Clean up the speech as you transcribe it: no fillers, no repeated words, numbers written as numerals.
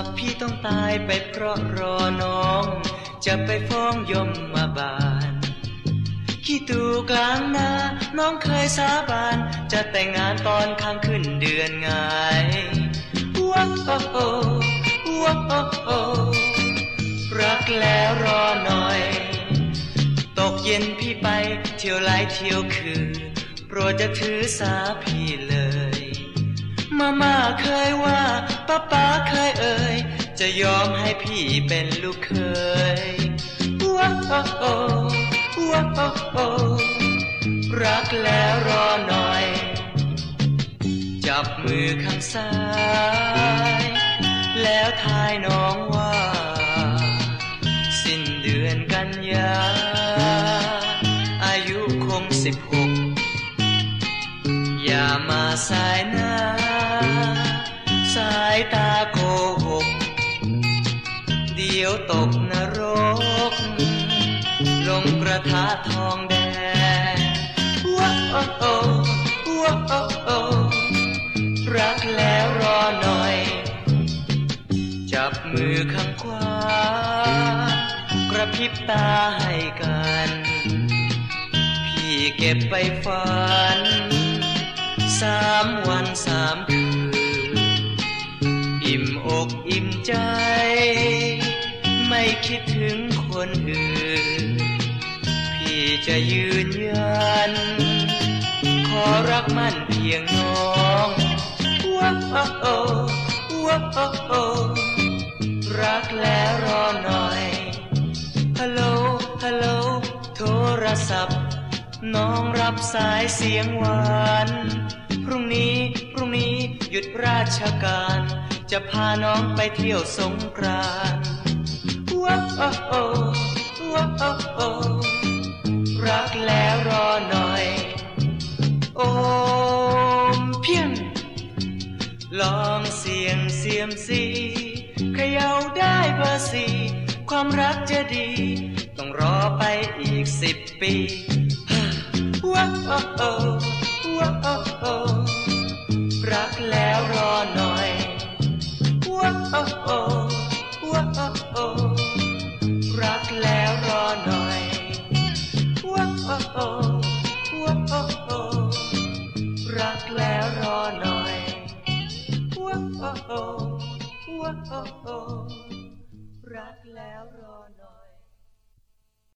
พี่ต้องตายไปเพราะรอน้องจะไปฟ้องยมมาบาลขี้ตูกลางนาน้องเคยสาบานจะแต่งงานตอนข้างขึ้นเดือนไงว้าวโอ้ว้าวโอ้รักแล้วรอหน่อยตกเย็นพี่ไปเที่ยวหลายเที่ยวคือโปรดจะถือสาพี่เลยมาเคยว่าป้าเคยเอ่ยจะยอมให้พี่เป็นลูกเคยว้าวโอ้ว้าวโอ้รักแล้วรอหน่อยจับมือข้างซ้ายแล้วทายน้องว่าสิ้นเดือนกันยาอายุคง16อย่ามาสายหน้าสายตาโกหกเดี๋ยวตกนรกลงกระทะทองแดงว้าวโอ้ว้าวโอ้รักแล้วรอหน่อยจับมือข้างขวากระพริบตาให้กันพี่เก็บไปฝัน3 วัน3 คืนอิ่มอกอิ่มใจไม่คิดถึงคนอื่นพี่จะยืนยันขอรักมั่นเพียงน้องว้าวโอ้ว้าวโอ้รักแล้วรอหน่อยฮัลโหลฮัลโหลโทรศัพท์น้องรับสายเสียงหวานพรุ่งนี้หยุดราชการจะพาน้องไปเที่ยวสงกรานต์ว้าวโอ้ว้าวโอ้รักแล้วรอหน่อยโอมเพียงลองเสียงเซียมซีเขย่าได้เบอร์4ความรักจะดีต้องรอไปอีก10 ปีว้าวโอ้ว้าวโอ้รักแล้วรอหน่อยว้าวโอ้ว้าวโอ้รักแล้วรอหน่อยว้าวโอ้ว้าวโอ้รักแล้วรอหน่อยว้าวโอ้ว้าวโอ้รักแล้วรอหน่อย